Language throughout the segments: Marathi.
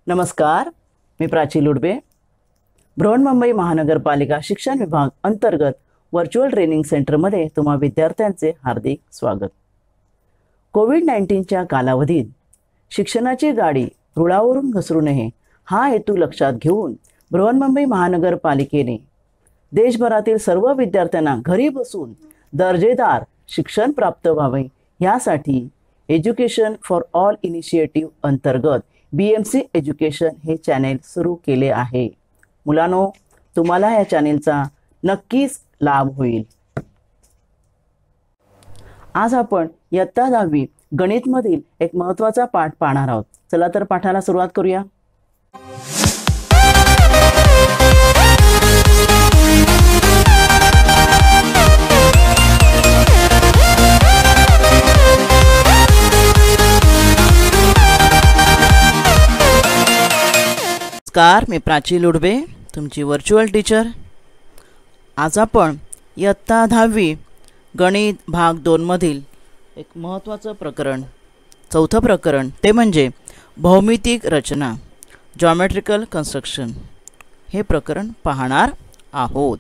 नमस्कार, मी प्राची लुडबे. बृहन्मुंबई महानगरपालिका शिक्षण विभाग अंतर्गत व्हर्च्युअल ट्रेनिंग सेंटरमध्ये तुम्हा विद्यार्थ्यांचे हार्दिक स्वागत. कोविड-19च्या कालावधीत शिक्षणाची गाडी रुळावरून घसरू नये हा हेतू लक्षात घेऊन बृहन्मुंबई महानगरपालिकेने देशभरातील सर्व विद्यार्थ्यांना घरी बसून दर्जेदार शिक्षण प्राप्त व्हावे यासाठी एज्युकेशन फॉर ऑल इनिशिएटिव्ह अंतर्गत BMC एज्युकेशन हे चॅनेल सुरू केले आहे. मुलांनो, तुम्हाला या चॅनेलचा नक्कीच लाभ होईल. आज आपण इयत्ता 10वी गणितमधील एक महत्त्वाचा पाठ पाहणार आहोत. चला तर पाठाला सुरुवात करूया. नमस्कार, मी प्राची लुडबे, तुमची व्हर्च्युअल टीचर. आज आपण इयत्ता 10वी गणित भाग 2 मधील एक महत्त्वाचं प्रकरण, चौथं प्रकरण, ते म्हणजे भौमितिक रचना, जॉमेट्रिकल कन्स्ट्रक्शन हे प्रकरण पाहणार आहोत.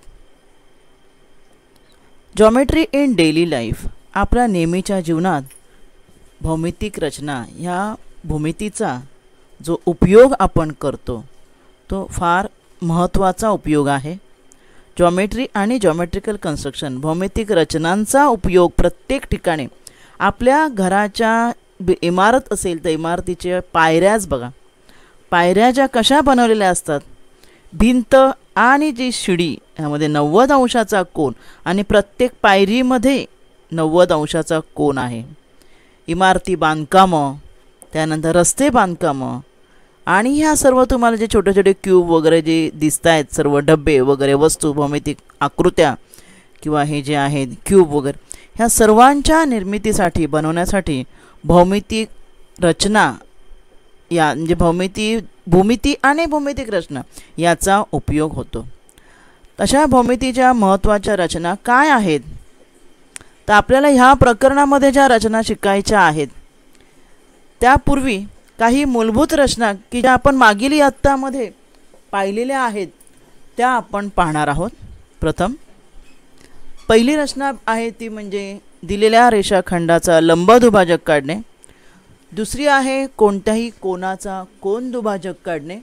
Geometry in daily life. आपल्या नेहमीच्या जीवनात भौमितिक रचना ह्या भूमितीचा जो उपयोग आपण करतो तो फार महत्त्वाचा उपयोग आहे. जॉमेट्री आणि जॉमेट्रिकल कन्स्ट्रक्शन, भौमितिक रचनांचा उपयोग प्रत्येक ठिकाणी, आपल्या घराच्या इमारत असेल तर इमारतीच्या पायऱ्याच बघा, पायऱ्या ज्या कशा बनवलेल्या असतात, भिंत आणि जी शिडी यामध्ये 90 अंशाचा कोन आणि प्रत्येक पायरीमध्ये 90 अंशाचा कोन आहे. इमारती बांधकामं, त्यानंतर रस्ते बांधकामं आणि ह्या सर्व तुम्हाला जे छोटे छोटे क्यूब वगैरे जे दिसत आहेत, सर्व डबे वगैरे वस्तू, भौमितिक आकृत्या किंवा हे जे आहेत क्यूब वगैरे, ह्या सर्वांच्या निर्मितीसाठी बनवण्यासाठी भौमितिक रचना या म्हणजे भूमिती आणि भौमितिक रचना याचा उपयोग होतो. तशा भौमितीच्या महत्त्वाच्या रचना काय आहेत तर आपल्याला ह्या प्रकरणामध्ये ज्या रचना शिकायच्या आहेत त्यापूर्वी काही मूलभूत रचना की ज्या आपण मागील इयत्तामध्ये पाहिलेल्या आहेत त्या आपण पाहणार आहोत. प्रथम पहिली रचना आहे ती म्हणजे दिलेल्या रेषाखंडाचा लंब दुभाजक काढणे. दुसरी आहे कोणत्याही कोनाचा कोन दुभाजक काढणे.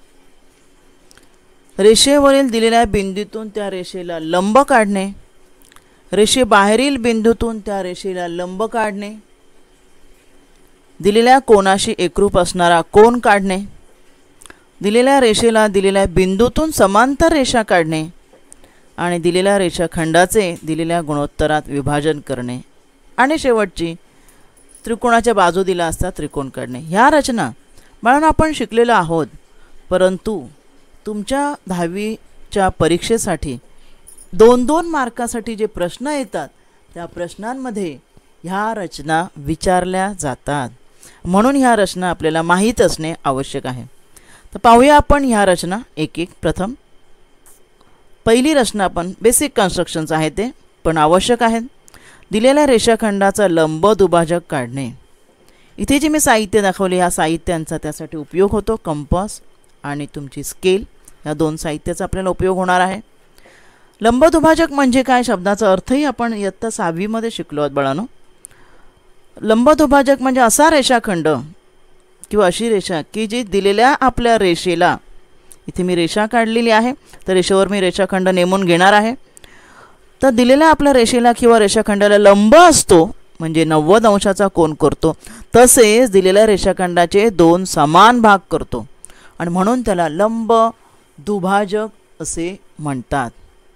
रेषेवरील दिलेल्या बिंदूतून त्या रेषेला लंब काढणे. रेषेबाहेरील बिंदूतून त्या रेषेला लंब काढणे. दिलेल्या कोनाशी एकरूप असणारा कोन काढणे. दिलेल्या रेषेला दिलेल्या बिंदूतून समांतर रेषा काढणे आणि दिलेल्या रेषाखंडाचे दिलेल्या गुणोत्तरात विभाजन करणे. आणि शेवटची त्रिकोणाच्या बाजू दिल्या असता त्रिकोण काढणे. ह्या रचना म्हणून आपण शिकलेलो आहोत, परंतु तुमच्या 10वीच्या परीक्षेसाठी 2-2 मार्कासाठी जे प्रश्न येतात त्या प्रश्नांमध्ये ह्या रचना विचारल्या जातात. म्हणून ह्या रचना आपल्याला माहीत असणे आवश्यक आहे. तर पाहूया आपण ह्या रचना एक एक. प्रथम पहिली रचना आपण बेसिक कन्स्ट्रक्शन्स आहे ते पण आवश्यक आहेत. दिलेल्या रेषाखंडाचा लंब दुभाजक काढणे. इथे जे मी साहित्य दाखवले ह्या साहित्यांचा त्यासाठी उपयोग होतो. कंपास आणि तुमची स्केल या 2 साहित्याचा आपल्याला उपयोग होणार आहे. लंब दुभाजक म्हणजे काय, शब्दाचा अर्थही आपण इयत्ता 6वी मध्ये शिकलो आहोत बाळांनो. लंब दुभाजक म्हणजे असा रेषाखंड किंवा अशी रेषा की जी दिलेल्या आपल्या रेषेला, इथे मी रेषा काढलेली आहे तर रेषेवर मी रेषाखंड नेमून घेणार आहे. तर दिलेल्या आपल्या रेषेला किंवा रेषाखंडाला लंब असतो म्हणजे 90 अंशाचा कोन करतो. तसेच दिलेल्या रेषाखंडाचे 2 समान भाग करतो आणि म्हणून त्याला लंब दुभाजक असे म्हणतात.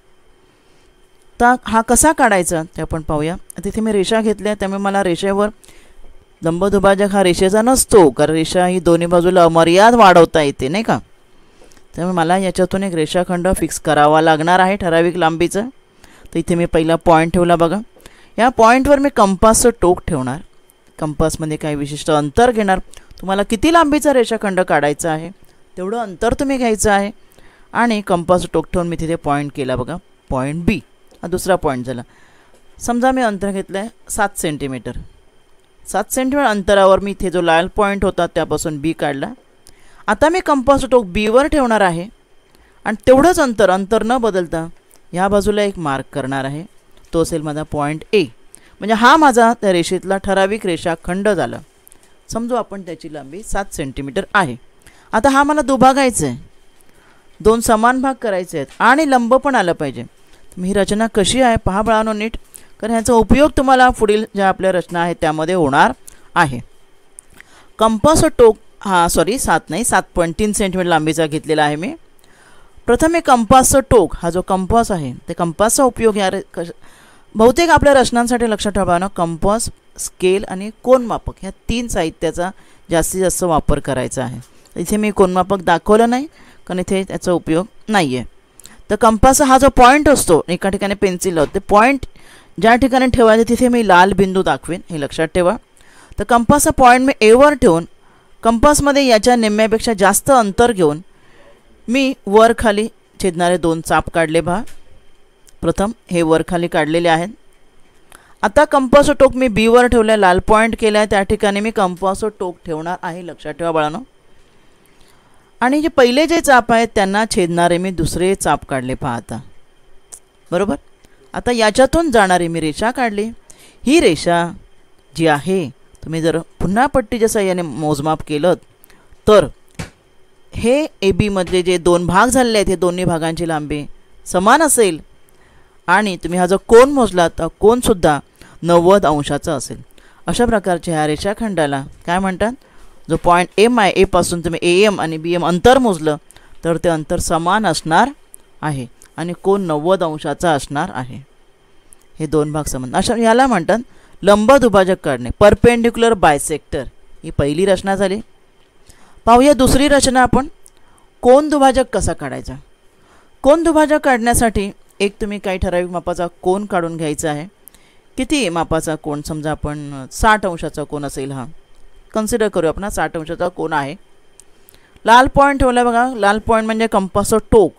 तर हा कसा काढायचा ते आपण पाहूया. तिथे मी रेषा घेतल्या त्यामुळे मला रेषेवर लंब दुभाजक हा रेषेचा नसतो, कारण रेषा ही दोन्ही बाजूला अमर्याद वाढवता येते नाही का. त्यामुळे मला याच्यातून एक रेषाखंड फिक्स करावा लागणार आहे ठराविक लांबीचा. तर इथे मी पहिला पॉईंट ठेवला बघा. या पॉईंटवर मी कंपासचं टोक ठेवणार. कंपासमध्ये काही विशिष्ट अंतर घेणार. तुम्हाला किती लांबीचा रेषाखंड काढायचा आहे तेवढं अंतर तुम्ही घ्यायचं आहे आणि कंपासचं टोक ठेवून मी तिथे पॉईंट केला बघा, पॉईंट बी. हा दुसरा पॉईंट झाला. समजा मी अंतर घेतलं आहे 7 सेंटीमीटर. 7 सेंटीमीटर अंतरावर मी इथे जो लाल पॉईंट होता त्यापासून बी काढला आता मी कंपास टोक बीवर ठेवणार आहे आणि तेवढंच अंतर न बदलता ह्या बाजूला एक मार्क करणार आहे. तो असेल माझा पॉईंट ए. म्हणजे हा माझा त्या रेषेतला ठराविक रेषाखंड झाला. समजू आपण त्याची लांबी 7 सेंटीमीटर आहे. आता हा मला दुभागायचा आहे, 2 समान भाग करायचे आहेत आणि लंब पण आलं पाहिजे. ही रचना कशी आहे पहा बाळांनो नीट, कारण ह्याचा उपयोग तुम्हाला पुढील ज्या आपल्या रचना आहेत त्यामध्ये होणार आहे. कंपास टोक हा 7.3 सेंटीमीटर लांबीचा घेतलेला आहे मी. प्रथम हे कंपासचं टोक, हा जो कंपास आहे ते कंपासचा उपयोग या बहुतेक आपल्या रचनांसाठी लक्षात ठेवा ना, कंपास, स्केल आणि कोनमापक ह्या 3 साहित्याचा जास्तीत जास्त वापर करायचा आहे. इथे मी कोनमापक दाखवलं नाही कारण इथे त्याचा उपयोग नाही आहे. तर कंपास हा जो पॉईंट असतो, एका ठिकाणी पेन्सिल लावतो, ते पॉईंट ज्या ठिकाणी ठेवायचं तिथे मी लाल बिंदू दाखवेन, हे लक्षात ठेवा. तर कंपासचा पॉईंट मी एवर ठेवून कंपासमध्ये याच्या निम्म्यापेक्षा जास्त अंतर घेऊन मी वर खाली छेदणारे 2 चाप काढले पहा. प्रथम हे वर खाली काढलेले आहेत. आता कंपास टोक मी बीवर ठेवलं आहे, लाल पॉईंट केला आहे, त्या ठिकाणी मी कंपास टोक ठेवणार आहे, लक्षात ठेवा बाळांनो. आणि जे पहिले जे चाप आहेत त्यांना छेदणारे मी दुसरे चाप काढले पहा आता, बरोबर. आता याच्यातून जाणारी मी रेषा काढली. ही रेषा जी आहे, तुम्ही जर पुन्हा पट्टीच्या साहाय्याने मोजमाप केलं तर हे ए बी मधले जे 2 भाग झालेले आहेत, हे दोन्ही भागांची लांबी समान असेल आणि तुम्ही हा जो कोन मोजला तर कोनसुद्धा 90 अंशाचा असेल. अशा प्रकारच्या ह्या रेषाखंडाला काय म्हणतात, जो पॉईंट एम आहे, ए पासून तुम्ही ए एम आणि बी एम अंतर मोजलं तर ते अंतर समान असणार आहे आणि कोन 90 अंशाचा असणार आहे. हे 2 भाग समान, अशा याला म्हणतात लंब दुभाजक काढणे, परपेंडिक्युलर बायसेक्टर. ही पहिली रचना झाली. पाहूया दुसरी रचना आपण, कोन दुभाजक कसा काढायचा. कोन दुभाजक काढण्यासाठी एक तुम्ही काही ठराविक मापाचा कोन काढून घ्यायचा आहे. किती मापाचा कोन, समजा आपण 60 अंशाचा कोन असेल, हा कन्सिडर करू आपण, 60 अंशाचा कोन आहे. लाल पॉईंट ठेवला बघा, लाल पॉईंट म्हणजे कंपासचं टोक,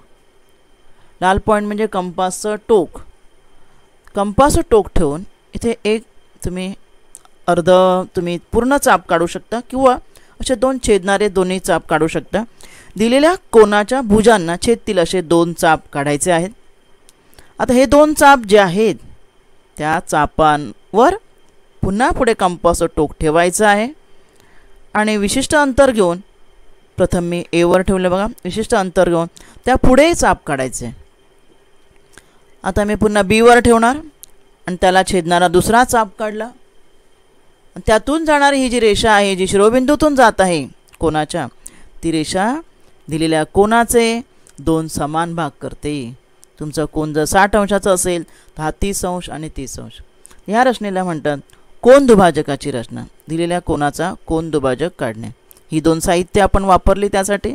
लाल पॉईंट म्हणजे कंपासचं टोक. कंपासचं टोक ठेवून इथे एक तुम्ही तुम्ही पूर्ण चाप काढू शकता किंवा असे 2 छेदणारे दोन्ही चाप काढू शकता. दिलेल्या कोनाच्या भुजांना छेदतील असे 2 चाप काढायचे आहेत. आता हे 2 चाप जे आहेत त्या चापांवर पुन्हा पुढे कंपासचं टोक ठेवायचं आहे आणि विशिष्ट अंतर घेऊन, प्रथम मी एवर ठेवलं बघा, विशिष्ट अंतर घेऊन त्या पुढे चाप काढायचे. आता मी पुन्हा बीवर ठेवणार आणि त्याला छेदणारा दुसरा चाप काढला. त्यातून जाणारी ही जी रेषा आहे, जी शिरोबिंदूतून जात आहे कोनाच्या, ती रेषा दिलेल्या कोनाचे 2 समान भाग करते. तुमचा कोन जर 60 अंशाचा असेल तर हा 30 अंश आणि 30 अंश. ह्या रचनेला म्हणतात कोन दुभाजकाची रचना, दिलेल्या कोनाचा कोन दुभाजक काढणे. ही 2 साहित्य आपण वापरली त्यासाठी.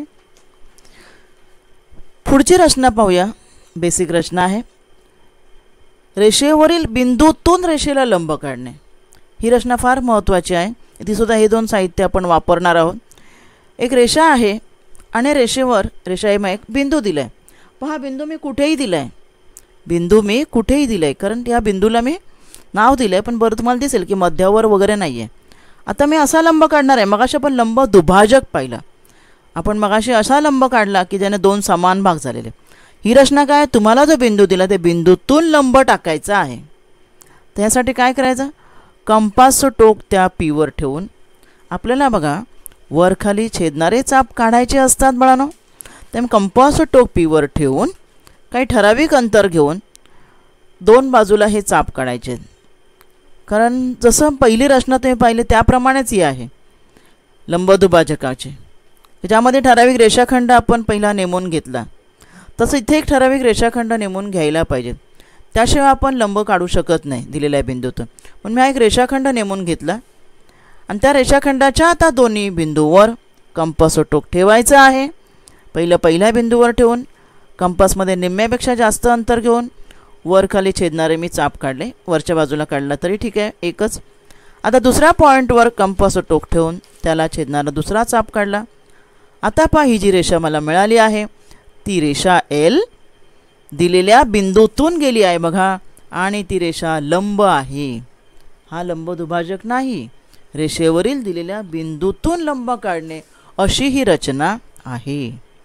पुढची रचना पाहूया, बेसिक रचना आहे. रेषेवरील बिंदूतून रेषेला लंब काढणे. ही रचना फार महत्त्वाची आहे, ती सुद्धा हे 2 साहित्य आपण वापरणार आहोत. एक रेषा आहे आणि रेषेवर रेषाएमा एक बिंदू दिला आहे. पहा बिंदू मी कुठेही दिला आहे, बिंदू मी कुठेही दिला आहे, कारण या बिंदूला मी नाव दिलं आहे, पण बरं तुम्हाला दिसेल की मध्यावर वगैरे नाही आहे. आता मी असा लंब काढणार आहे. मगाशी आपण लंब दुभाजक पाहिला, आपण मगाशी असा लंब काढला की ज्याने 2 समान भाग झालेले. ही रचना काय, तुम्हाला जो बिंदू दिला ते बिंदूतून लंब टाकायचा आहे. त्यासाठी काय करायचं, कंपासचं टोक त्या पीवर ठेवून आपल्याला बघा वर खाली छेदणारे चाप काढायचे असतात बाळांनो. त्यामुळे कंपासचं टोक पीवर ठेवून काही ठराविक अंतर घेऊन 2 बाजूला हे चाप काढायचे. कारण जसं पहिली रचना तुम्ही पाहिली त्याप्रमाणेच ही आहे लंबदुभाजकाची, ज्यामध्ये ठराविक रेषाखंड आपण पहिला नेमून घेतला, तसं इथे एक ठराविक रेषाखंड नेमून घ्यायला पाहिजे. त्याशिवाय आपण लंब काढू शकत नाही दिलेल्या बिंदूतून. पण मी हा एक रेषाखंड नेमून घेतला आणि त्या रेषाखंडाच्या आता दोन्ही बिंदूवर कंपासचं टोक ठेवायचं आहे. पहिल्या बिंदूवर ठेवून कंपासमध्ये निम्म्यापेक्षा जास्त अंतर घेऊन वर खाली छेदणारे मी चाप काढले. वरच्या बाजूला काढला तरी ठीक आहे, एकच. आता दुसऱ्या पॉईंटवर कंपासचं टोक ठेवून त्याला छेदणारा दुसरा चाप काढला. आता पहा ही जी रेषा मला मिळाली आहे ती रेषा एल दिलेल्या बिंदूतून गेली आहे बघा, आणि ती रेषा लंब आहे. हा लंब दुभाजक नाही, रेषेवरील दिलेल्या बिंदूतून लंब काढणे अशी ही रचना आहे.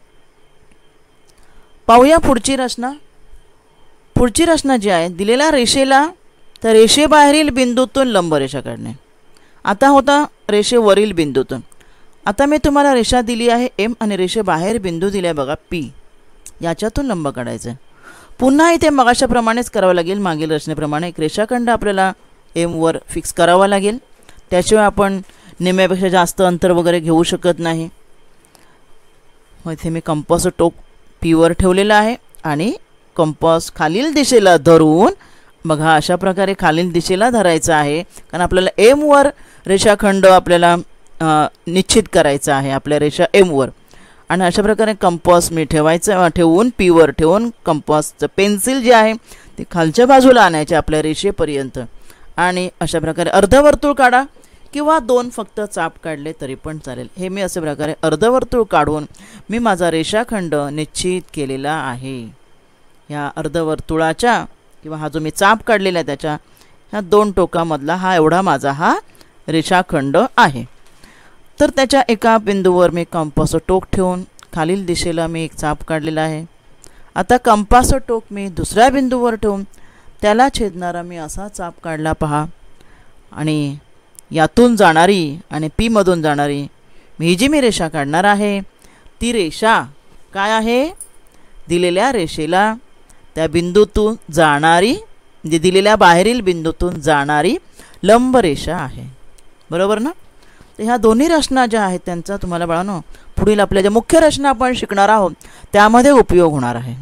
पाहूया पुढची रचना. पुढची रचना जी आहे, दिलेल्या रेषेला त्या रेषेबाहेरील बिंदूतून लंबरेषा काढणे. आता होता रेषेवरील बिंदूतून. आता मी तुम्हाला रेषा दिली आहे एम आणि रेषेबाहेर बिंदू दिला बघा पी, याच्यातून लंब काढायचं. पुन्हा इथे मगाशाप्रमाणेच करावं लागेल. मागील रचनेप्रमाणे एक रेषाखंड आपल्याला एम वर फिक्स करावा लागेल. त्याशिवाय आपण निम्म्यापेक्षा जास्त अंतर वगैरे घेऊ शकत नाही. मग इथे मी कंपास टोक पी वर ठेवलेला आहे आणि कंपास खालील दिशेला धरून बघा अशा प्रकारे खालील दिशेला धरायचा आहे, कारण आपल्याला एम वर रेषाखंड आपल्याला निश्चित करायचा आहे आपल्या रेषा एम वर. आणि अशा प्रकारे कंपास मी ठेवून पी वर ठेवून कंपासचं पेन्सिल जे आहे ते खालच्या बाजूला आणायचे आपल्या रेषेपर्यंत. आणि अशा प्रकारे अर्धवर्तुळ काढा किंवा दोन फक्त चाप काढले तरी पण चालेल. हे मी अशा प्रकारे अर्धवर्तुळ काढून मी माझा रेषाखंड निश्चित केलेला आहे. ह्या अर्धवर्तुळाच्या किंवा हा जो मी चाप काढलेला आहे त्याच्या ह्या दोन टोकामधला हा एवढा माझा हा रेषाखंड आहे. तर त्याच्या एका बिंदूवर मी कंपास टोक ठेवून खालील दिशेला मी एक चाप काढलेला आहे. आता कंपास टोक मी दुसऱ्या बिंदूवर ठेवून त्याला छेदणारा मी असा चाप काढला पहा. आणि यातून जाणारी आणि पी मधून जाणारी मी जी मी रेषा काढणार आहे ती रेषा काय आहे, दिलेल्या रेषेला त्या बिंदूतून जाणारी, म्हणजे दिलेल्या बाहेरील बिंदूतून जाणारी लंब रेषा आहे. बरोबर ना. तर ह्या दोन्ही रचना ज्या आहेत त्यांचा तुम्हाला बाळांनो पुढील आपल्या ज्या मुख्य रचना आपण शिकणार आहोत त्यामध्ये उपयोग होणार आहे.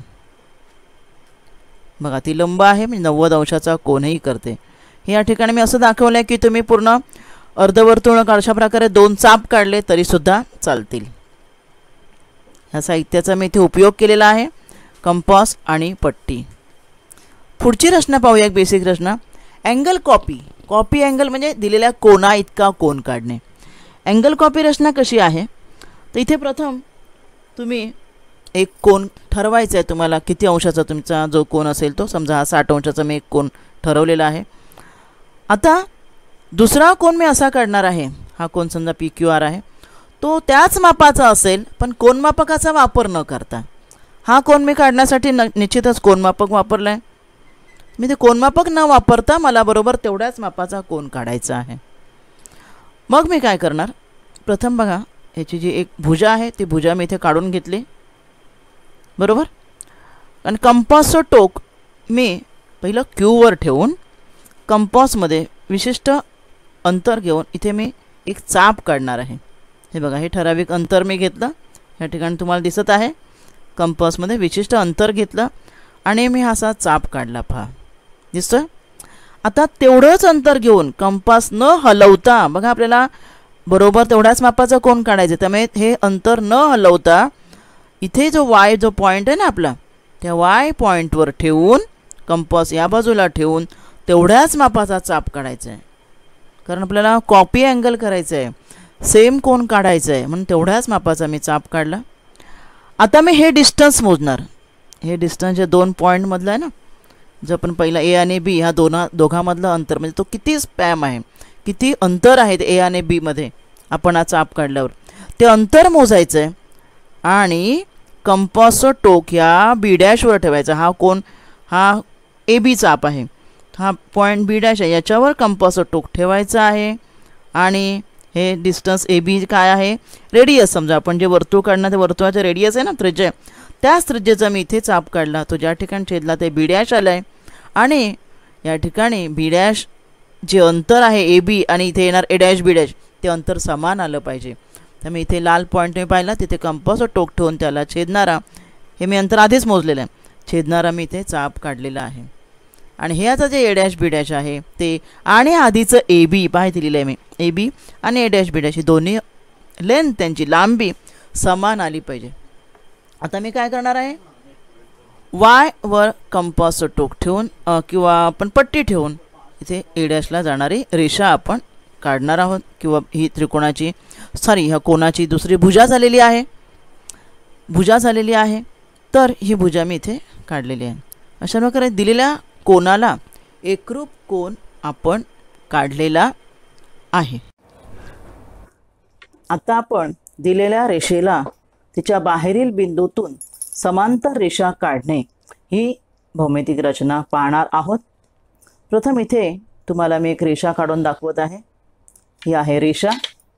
बघा ती लंब आहे, म्हणजे 90 अंशाचा कोनही करते. हे या ठिकाणी मी असं दाखवलं आहे की तुम्ही पूर्ण अर्धवर्तुळ अशा प्रकारे दोन चाप काढले तरी सुद्धा चालतील. ह्या साहित्याचा मी इथे उपयोग केलेला आहे, कंपास आणि पट्टी. पुढची रचना पाहूया, एक बेसिक रचना. Angle copy. कॉपी अँगल म्हणजे दिलेल्या कोना इतका कोन काढणे. अँगल कॉपी रचना कशी आहे, तर इथे प्रथम तुम्ही एक कोन ठरवायचा आहे. तुम्हाला किती अंशाचा तुमचा जो कोन असेल तो, समजा हा 60 अंशाचा मी एक कोन ठरवलेला आहे. आता दुसरा कोन मी असा काढणार आहे, हा कोन समजा पी क्यू आर आहे, तो त्याच मापाचा असेल पण कोनमापकाचा वापर न करता. हा कोन मी काढण्यासाठी निश्चितच कोनमापक वापरला आहे. मी ते कोनमापक न वापरता मला बरोबर तेवढ्याच मापाचा कोन काढायचा आहे. मग मी काय करणार, प्रथम बघा याची जी एक भुजा आहे ती भुजा मी इथे काढून घेतली. बरोबर. आणि कंपासचं टोक मी पहिलं क्यूवर ठेवून कंपासमध्ये विशिष्ट अंतर घेऊन इथे मी एक चाप काढणार आहे. हे बघा हे ठराविक अंतर मी घेतलं, या ठिकाणी तुम्हाला दिसत आहे. कंपासमध्ये विशिष्ट अंतर घेतलं आणि मी असा चाप काढला पहा, दिसतोय. आता तेवढंच अंतर घेऊन कंपास न हलवता, बघा आपल्याला बरोबर तेवढ्याच मापाचा कोन काढायचा, त्यामुळे हे अंतर न हलवता इथे जो वाय जो पॉईंट आहे ना आपला, त्या वाय पॉईंटवर ठेवून कंपास या बाजूला ठेवून तेवढ्याच मापाचा चाप काढायचा आहे. कारण आपल्याला कॉपी अँगल करायचं आहे, सेम कोन काढायचं आहे, म्हणून तेवढ्याच मापाचा मी चाप काढला. आता मी हे डिस्टन्स मोजणार. हे डिस्टन्स जे दोन पॉईंटमधलं आहे ना, जो आपण पहिला ए आणि बी ह्या दोघांमधलं अंतर, म्हणजे तो किती स्पॅम आहे, किती अंतर आहे ए आणि बी मध्ये आपण हा चाप काढल्यावर ते अंतर मोजायचं आहे. आणि कंपासचं टोक या बी डॅशवर ठेवायचा. हा कोन हा ए बी चाप आहे, हा पॉईंट बी डॅश आहे, याच्यावर कंपासचं टोक ठेवायचं आहे. आणि हे डिस्टन्स ए बी काय आहे, रेडियस, समजा आपण जे वर्तुळ काढणार ते वर्तुळाचे रेडियस आहे ना, त्रिज्या, त्याच त्रिज्येचा मी इथे चाप काढला. तो ज्या ठिकाणी छेदला ते बी डॅश आलं आहे. आणि या ठिकाणी बी डॅश जे अंतर आहे ए बी आणि इथे येणार ए डॅश बी डॅश, ते अंतर समान आलं पाहिजे. त्यामुळे इथे लाल पॉईंट मी पाहिला, तिथे कंपासचं टोक ठेवून त्याला छेदणारा, हे मी अंतर आधीच मोजलेलं आहे, छेदणारा मी इथे चाप काढलेला आहे. आणि हे आता जे ए डॅश बी डॅश आहे ते आणि आधीचं ए बी पाहिजे दिलेलं आहे मी, ए बी आणि ए डॅश बी डॅश ही दोन्ही लेंथ त्यांची लांबी समान आली पाहिजे. आता मी काय करणार आहे, वाय वर कंपासचं टोक ठेवून किंवा आपण पट्टी ठेवून इथे ए डॅशला जाणारी रेषा आपण काढणार आहोत. किंवा ही त्रिकोणाची ह्या कोणाची दुसरी भुजा झालेली आहे, तर ही भुजा मी इथे काढलेली आहे. अशा प्रकारे दिलेल्या कोनाला एकरूप कोन आपण काढलेला आहे. आता आपण दिलेल्या रेषेला तिच्या बाहेरील बिंदूतून समांतर रेषा काढणे ही भौमितिक रचना पाहणार आहोत। प्रथम इथे तुम्हाला मी एक रेषा काढून दाखवत आहे। ही आहे रेषा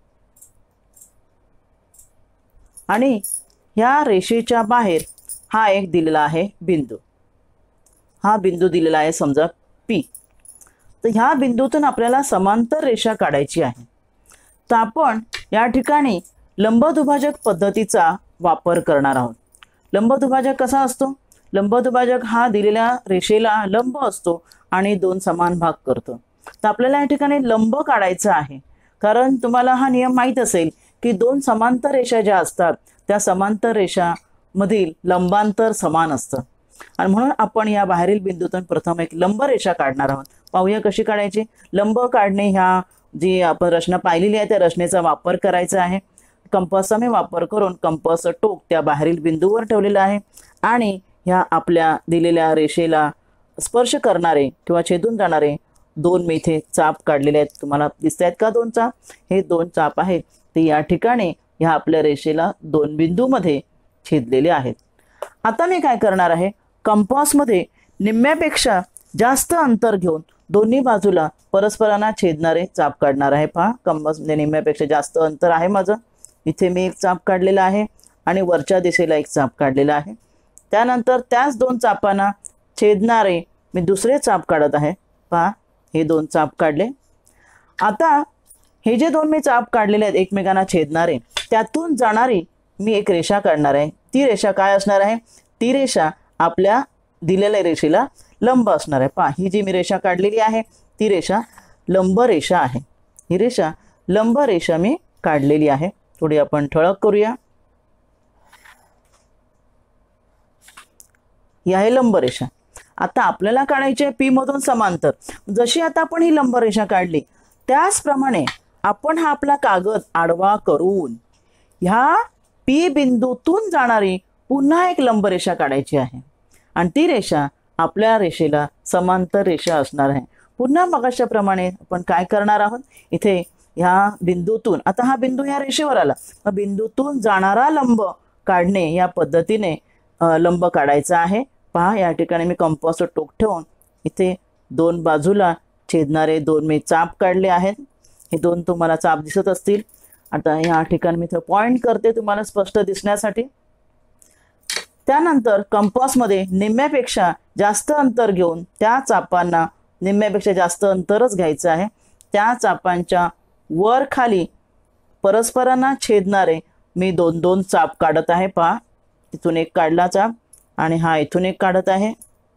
आणि ह्या रेषेच्या बाहेर हा एक दिलेला आहे बिंदू। हा बिंदू दिलेला आहे समजा P। तर ह्या बिंदूतून आपल्याला समांतर रेषा काढायची आहे। तर आपण या ठिकाणी लंबदुभाजक पद्धतीचा वापर करणार आहोत। लंबदुभाजक कसा असतो? लंबदुभाजक हा दिलेल्या रेषेला लंब असतो आणि दोन समान भाग करतो। तर आपल्याला या ठिकाणी लंब काढायचा आहे, कारण तुम्हाला हा नियम माहीत असेल की दोन समांतर रेषा ज्या असतात त्या समांतर रेषा मधील लंबांतर समान असतं आणि म्हणून आपण या बाहेरील बिंदूतून प्रथम एक लंब रेषा काढणार आहोत। पाहूया कशी काढायची। लंब काढणे ह्या जी आपण रचना पाहिलेली आहे त्या रचनेचा वापर करायचा आहे। कंपासचा मी वापर करून कंपास टोक त्या बाहेरील बिंदूवर ठेवलेला आहे आणि ह्या आपल्या दिलेल्या रेषेला स्पर्श करणारे किंवा छेदून जाणारे दोन मी इथे चाप काढलेले आहेत। तुम्हाला दिसत आहेत का दोन चाप? हे दोन चाप आहेत ते या ठिकाणी ह्या आपल्या रेषेला दोन बिंदूमध्ये छेदलेले आहेत। आता मी काय करणार आहे, कंपासमध्ये निम्म्यापेक्षा जास्त अंतर घेऊन दोन्ही बाजूला परस्परांना छेदणारे चाप काढणार आहे। पहा, कंपासमध्ये निम्म्यापेक्षा जास्त अंतर आहे माझं। इथे मी एक चाप काढलेला आहे आणि वरच्या दिशेला एक चाप काढलेला आहे। त्यानंतर त्याच दोन चापांना छेदणारे मी दुसरे चाप काढत आहे। पहा, हे दोन चाप काढले। आता हे जे दोन मी चाप काढलेले आहेत एकमेकांना छेदणारे, त्यातून जाणारी मी एक रेषा काढणार आहे। ती रेषा काय असणार आहे? ती रेषा आपल्या दिलेल्या रेषेला लंब असणार आहे। पहा, ही जी मी रेषा काढलेली आहे ती रेषा लंब रेषा आहे। ही रेषा लंब रेषा मी काढलेली आहे। थोडी आपण ठळक करूया। ही आहे लंब रेषा। आता आपल्याला काढायची आहे P मधून समांतर। जशी आता आपण ही लंब रेषा काढली त्याचप्रमाणे आपण हा आपला कागद आडवा करून ह्या P बिंदूतून जाणारी पुन्हा एक लंब रेषा काढायची आहे आणि ती रेषा आपल्या रेषेला समांतर रेषा असणार आहे। पुन्हा मगाच्या प्रमाणे आपण काय करणार आहोत, इथे ह्या बिंदूतून, आता हा बिंदू ह्या रेषेवर आला, मग बिंदूतून जाणारा लंब काढणे या पद्धतीने लंब काढायचा आहे। पहा, या ठिकाणी मी कंपास टोक ठेवून इथे दोन बाजूला छेदणारे दोन मी चाप काढले आहेत। हे दोन तुम्हाला चाप दिसत असतील। आता या ठिकाणी मी पॉइंट करते तुम्हाला स्पष्ट दिसण्यासाठी। त्यानंतर कंपासमध्ये निम्म्यापेक्षा जास्त अंतर घेऊन त्या चापांना निम्म्यापेक्षा जास्त अंतरच घ्यायचं आहे। त्या चापांच्या वर खाली परस्परांना छेदणारे मी दोन दोन चाप काढत आहे। पहा, इथून एक काढला चाप आणि हा इथून एक काढत आहे।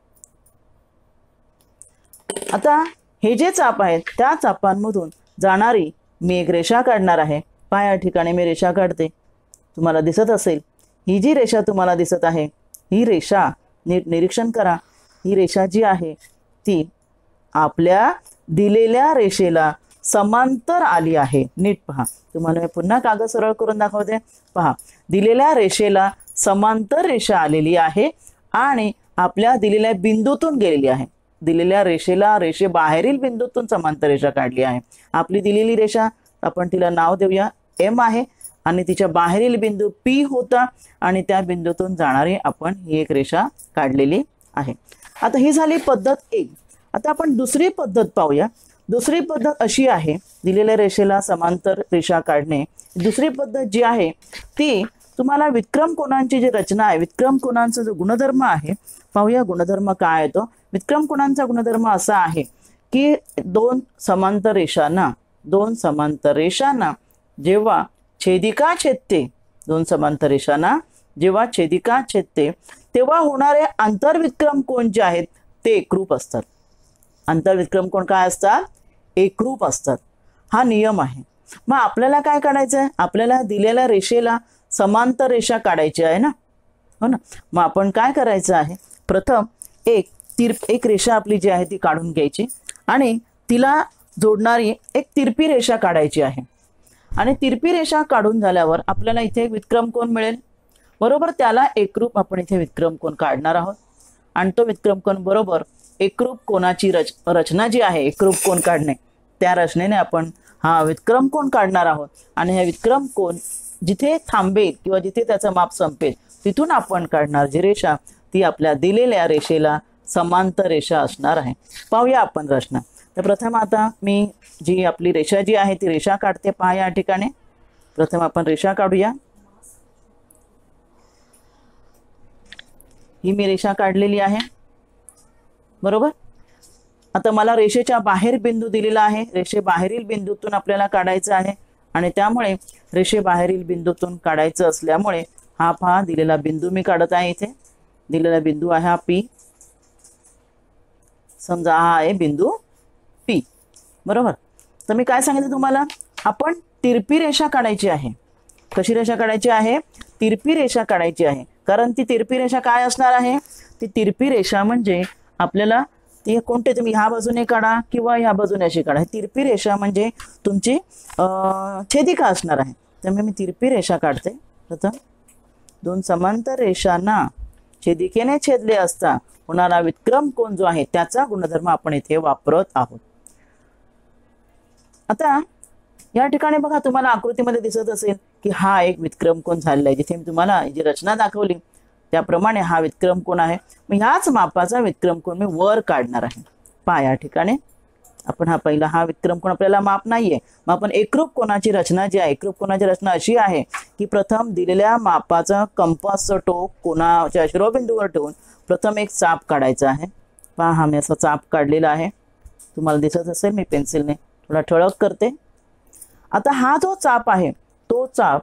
आता हे जे चाप आहेत त्या चापांमधून जाणारी मी एक रेषा काढणार आहे। पहा, या ठिकाणी मी रेषा काढते, तुम्हाला दिसत असेल। ही जी रेषा तुम्हाला दिसत आहे ही रेषा नीट निरीक्षण करा। ही रेषा जी आहे ती आपल्या दिलेल्या रेषेला समांतर आली आहे। नीट पहा, तुम्हाला मी पुन्हा कागद सरळ करून दाखवते। पहा, दिलेल्या रेषेला समांतर रेषा आलेली आहे आणि आपल्या दिलेल्या बिंदूतून गेलेली आहे। दिलेल्या रेषेला रेषेबाहेरील बिंदूतून समांतर रेषा काढली आहे। आपली दिलेली रेषा आपण तिला नाव देऊया M आहे आणि तिच्या बाहेरील बिंदू P होता आणि त्या बिंदूतून जाणारी आपण ही एक रेषा काढलेली आहे। आता ही झाली पद्धत 1। आता आपण दुसरी पद्धत पाहूया। दुसरी पद्धत अशी आहे, दिलेल्या रेषेला समांतर रेषा काढणे। दुसरी पद्धत जी आहे ती तुम्हाला विक्रम कोनांची जी रचना आहे, विक्रम कोनांचा जो गुणधर्म आहे, पाहूया गुणधर्म काय आहे तो। विक्रम कोनांचा गुणधर्म असा आहे की दोन समांतर रेषांना जेव्हा छेदिका छेदते, दोन समांतर रेषांना जेव्हा छेदिका छेदते तेव्हा होणारे आंतरविक्रम कोन जे आहेत ते एकरूप असतात। आंतरविक्रम कोन काय असतात? एकरूप असतात। हा नियम आहे। मग आपल्याला काय काढायचं आहे? आपल्याला दिलेल्या रेषेला समांतर रेषा काढायची आहे ना, हो ना। मग आपण काय करायचं आहे, प्रथम एक रेषा आपली जी आहे ती काढून घ्यायची आणि तिला जोडणारी एक तिरपी रेषा काढायची आहे आणि तिरपी रेषा काढून झाल्यावर आपल्याला इथे एक विक्रम कोन मिळेल, बरोबर। त्याला एकरूप आपण इथे विक्रम कोन काढणार आहोत आणि तो विक्रम कोन बरोबर एकरूप कोनाची रचना जी आहे, एकरूप कोन काढणे, त्या रचनेने आपण हा विक्रम कोन काढणार आहोत आणि हा विक्रम कोन जिथे थांबेल किंवा जिथे त्याचं माप संपेल तिथून आपण काढणार जी रेषा ती आपल्या दिलेल्या रेषेला समांतर रेषा असणार आहे. पाहूया आपण रचना. तर प्रथम आता मी जी आपली रेषा जी आहे ती रेषा काढते. पहा या ठिकाणी प्रथम आपण रेषा काढूया. ही मी रेषा काढलेली आहे, बरोबर. आता मला रेषेच्या बाहेर बिंदू दिलेला आहे. रेषेबाहेरील बिंदूतून आपल्याला काढायचं आहे आणि त्यामुळे रेषेबाहेरील बिंदूतून काढायचं असल्यामुळे हा पहा दिलेला बिंदू मी काढत आहे. इथे दिलेला बिंदू आहे हा पी. समजा हा आहे बिंदू पी, बरोबर. तर मी काय सांगितलं तुम्हाला, आपण तिरपी रेषा काढायची आहे. कशी रेषा काढायची आहे? तिरपी रेषा काढायची आहे. कारण ती तिरपी रेषा काय असणार आहे? ती तिरपी रेषा म्हणजे आपल्याला ती कोणते, तुम्ही ह्या बाजूने काढा किंवा ह्या बाजूने अशी काढा. तिरपी रेषा म्हणजे तुमची छेदिका असणार आहे. त्यामुळे मी तिरपी रेषा काढते. प्रथम दोन समांतर रेषांना छेदिकेने छेदले असता होणारा विक्रम कोन जो आहे त्याचा गुणधर्म आपण इथे वापरत आहोत. आता या ठिकाणी बघा, तुम्हाला आकृतीमध्ये दिसत असेल की हा एक विक्रम कोन झालेला आहे. जिथे मी तुम्हाला जी रचना दाखवली त्याप्रमाणे हा विक्रम कोन आहे. मग ह्याच मापाचा विक्रम कोन मी वर काढणार आहे. पहा या ठिकाणी आपण हा पहिला हा विक्रम कोन आपल्याला माप नाहीये. मग आपण एकरूप कोनाची रचना जी आहे, एकरूप कोनाची रचना अशी आहे की प्रथम दिलेल्या मापाचं कंपासचं टोक कोनाच्या शिरोबिंदूवर ठेवून प्रथम एक चाप काढायचा आहे. पहा हा मी असा चाप काढलेला आहे, तुम्हाला दिसत असेल. मी पेन्सिलने थोडा ठळक करते. आता हा जो चाप आहे तो चाप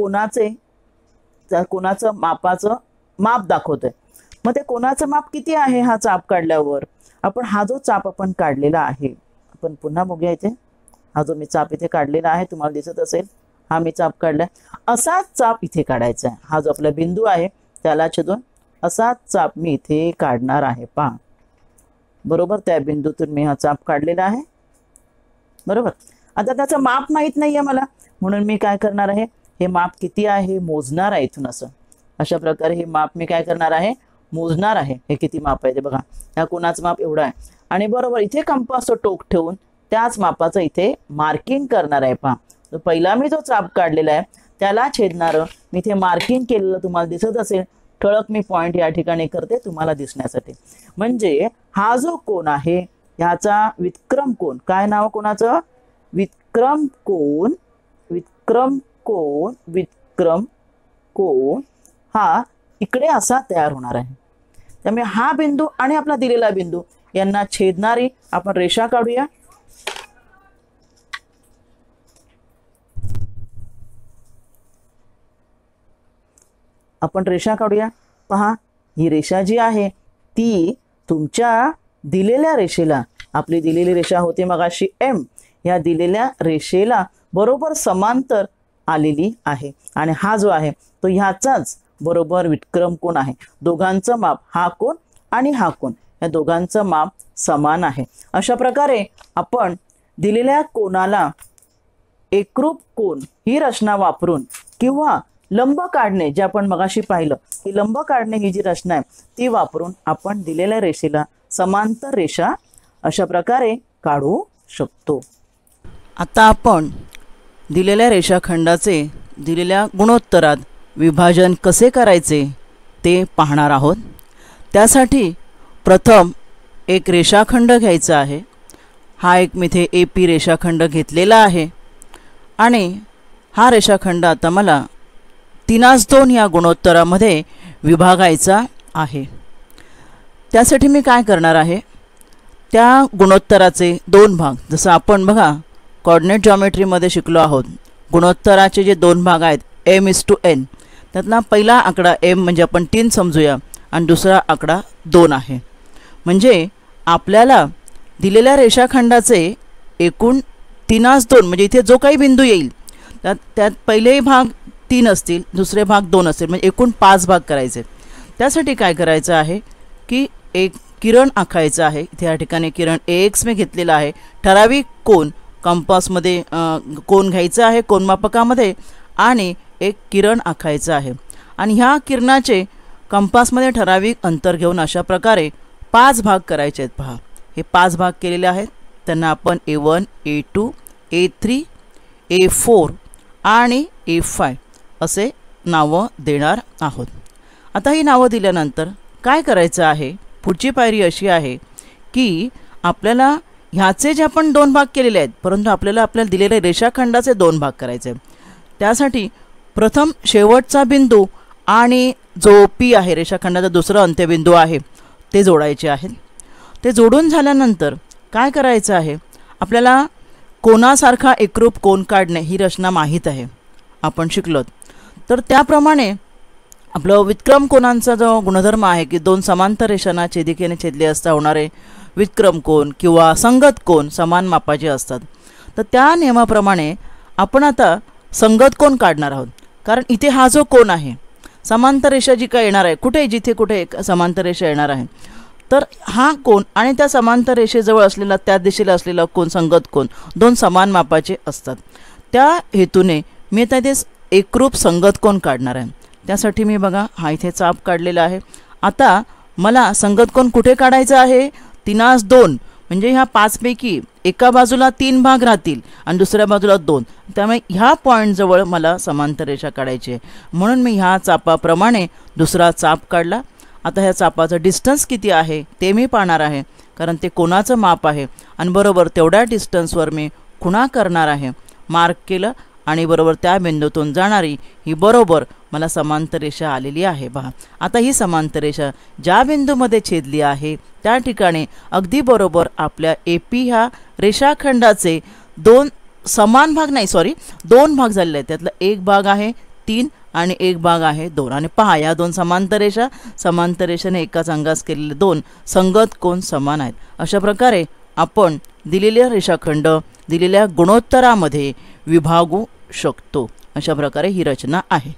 कोनाचं मापाचं माप दाखवतोय. मग ते कोनाचं माप किती आहे हा चाप काढल्यावर? आपण हा जो चाप आपण काढलेला आहे, आपण पुन्हा बघूया. इथे हा जो मी चाप इथे काढलेला आहे तुम्हाला दिसत असेल, हा मी चाप काढलाय. असाच चाप इथे काढायचा आहे. हा जो आपला बिंदू आहे त्याला छेदून असाच चाप मी इथे काढणार आहे. पहा बरोबर, त्या बिंदूतून मी हा चाप काढलेला आहे, बरोबर. आता त्याचं माप माहित नाहीये मला, म्हणून मी काय करणार आहे, हे माप किती आहे मोजणार आहे. इथून असं अशा प्रकारे हे माप मी काय करणार आहे, मोजणार आहे. हे किती माप आहे ते बघा, ह्या कोणाचं माप एवढं आहे आणि बरोबर इथे कंपासचं टोक ठेवून त्याच मापाचं इथे मार्किंग करणार आहे. पहा तो पहिला मी जो चाप काढलेला आहे त्याला छेदणारं मी इथे मार्किंग केलेलं तुम्हाला दिसत असेल. ठळक मी पॉइंट या ठिकाणी करते तुम्हाला दिसण्यासाठी. म्हणजे हा जो कोन आहे ह्याचा विक्रम कोन, काय नाव कोणाचं? विक्रम कोन. विक्रम कोन, विक्रम कोन हा इकडे असा तयार होणार आहे. त्यामुळे हा बिंदू आणि आपला दिलेला बिंदू यांना छेदणारी आपण रेषा काढूया. आपण रेषा काढूया. पहा ही रेषा जी आहे ती तुमच्या दिलेल्या रेषेला, आपली दिलेली रेषा होती मगाशी एम, या दिलेल्या रेषेला बरोबर समांतर आलेली आहे. आणि हा जो आहे तो ह्याचाच बरोबर विक्रम कोन आहे. दोघांचं माप, हा कोन आणि हा कोन, या दोघांचं माप समान आहे. अशा प्रकारे आपण दिलेल्या कोनाला एकरूप कोन ही रचना वापरून किंवा लंब काढणे, जे आपण मगाशी पाहिलं की लंब काढणे ही जी रचना आहे ती वापरून आपण दिलेल्या रेषेला समांतर रेषा अशा प्रकारे काढू शकतो. आता आपण दिलेल्या रेषाखंडाचे दिलेल्या गुणोत्तरात विभाजन कसे करायचे ते पाहणार आहोत. त्यासाठी प्रथम एक रेषाखंड घ्यायचा आहे. हा एक मी इथे AP रेषाखंड घेतलेला आहे आणि हा रेषाखंड आता मला 3:2 या गुणोत्तरामध्ये विभागायचा आहे. त्यासाठी मी काय करणार आहे, त्या गुणोत्तराचे 2 भाग, जसं आपण बघा कोऑर्डिनेट जॉमेट्रीमध्ये शिकलो आहोत, गुणोत्तराचे जे 2 भाग आहेत m:n, त्यातला पहिला आकडा m म्हणजे आपण 3 समजूया आणि दुसरा आकडा 2 आहे. म्हणजे आपल्याला दिलेल्या रेषाखंडाचे एकूण 3:2 म्हणजे इथे जो काही बिंदू येईल त्यात पहिलेही भाग 3 असतील, दुसरे भाग 2 असतील, म्हणजे एकूण 5 भाग करायचे. त्यासाठी काय करायचं आहे की एक किरण आखायचा आहे. इथे या ठिकाणी किरण AX मी घेतलेला आहे. ठराविक कोन कंपासमध्ये कोन घ्यायचा आहे कोनमापकामध्ये आणि एक किरण आखायचं आहे आणि ह्या किरणाचे कंपासमध्ये ठराविक अंतर घेऊन अशा प्रकारे 5 भाग करायचे आहेत. पहा हे 5 भाग केलेले आहेत. त्यांना आपण A1, A2, A3, A4 आणि A5 असे नावं देणार आहोत। आता ही नावं दिल्यानंतर काय करायचं आहे, पुढची पायरी अशी आहे की आपल्याला ह्याचे जे आपण 2 भाग केलेले आहेत, परंतु आपल्याला दिलेल्या रेषाखंडाचे 2 भाग करायचे आहेत। त्यासाठी प्रथम शेवटचा बिंदू आणि जो पी आहे, रेषाखंडाचा दुसरा अंत्यबिंदू आहे, ते जोडायचे आहेत। ते जोडून झाल्यानंतर काय करायचं आहे, आपल्याला कोणासारखा एकरूप कोन काढणे ही रचना माहीत आहे, आपण शिकलोत। तर त्याप्रमाणे आपलं विक्रम कोनांचा जो गुणधर्म आहे की 2 समांतर रेषांना छेदिकेने छेदले असता होणारे विक्रम कोन किंवा संगत कोन समान मापाचे असतात। तर त्या नियमाप्रमाणे आपण आता संगत कोन काढणार आहोत, कारण इथे हा जो कोन आहे, समांतर रेषा जी काय येणार आहे, कुठे जिथे कुठे एक समांतर रेषा येणार आहे, तर हा कोन आणि त्या समांतर रेषेजवळ असलेला त्या दिशेला असलेला कोन संगत कोन 2 समान मापाचे असतात। त्या हेतूने मी आता इथे एकरूप संगत कोन काढणार आहे। त्यासाठी मी बघा हा इथे चाप काढलेला आहे। आता मला संगत कोन कुठे काढायचा आहे, 3:2 म्हणजे ह्या 5 पैकी एका बाजूला 3 भाग राहतील आणि दुसऱ्या बाजूला 2, त्यामुळे ह्या पॉईंट जवळ मला समांतर रेषा काढायची आहे। म्हणून मी ह्या चापाप्रमाणे दुसरा चाप काढला। आता ह्या चापाचं डिस्टन्स किती आहे ते मी पाहणार आहे, कारण ते कोणाचं माप आहे आणि बरोबर तेवढ्या डिस्टन्सवर मी खुणा करणार आहे। मार्क केलं आणि बरोबर त्या बिंदूतून जाणारी ही बरोबर मला समांतर रेषा आलेली आहे। पहा आता ही समांतर रेषा ज्या बिंदूमध्ये छेदली आहे त्या ठिकाणी अगदी बरोबर आपल्या AP ह्या रेषाखंडाचे 2 समान भाग नाही, सॉरी 2 भाग झालेले आहेत। त्यातला एक भाग आहे 3 आणि एक भाग आहे 2। आणि पहा या 2 समांतर रेषेने एकाच अंगास केलेले 2 संगत कोन समान आहेत। अशा प्रकारे आपण दिलेल्या रेषाखंड दिलेल्या गुणोत्तरामध्ये विभागू शकतो। अशा प्रकारे ही रचना आहे।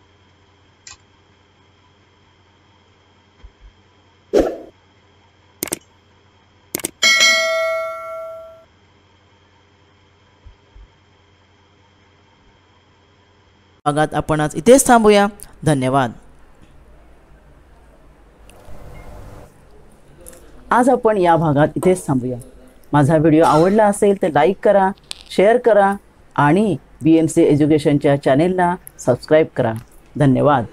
भागात आपण आज इथेच थांबूया। धन्यवाद। आज आपण या भागात इथेच थांबूया। माझा व्हिडिओ आवडला असेल तर लाईक करा, शेअर करा आणि BMC एज्युकेशनच्या चॅनेलला सबस्क्राईब करा। धन्यवाद।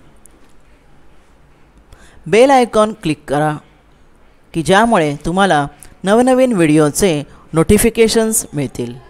बेल आयकॉन क्लिक करा की ज्यामुळे तुम्हाला नवनवीन व्हिडिओचे नोटिफिकेशन्स मिळतील।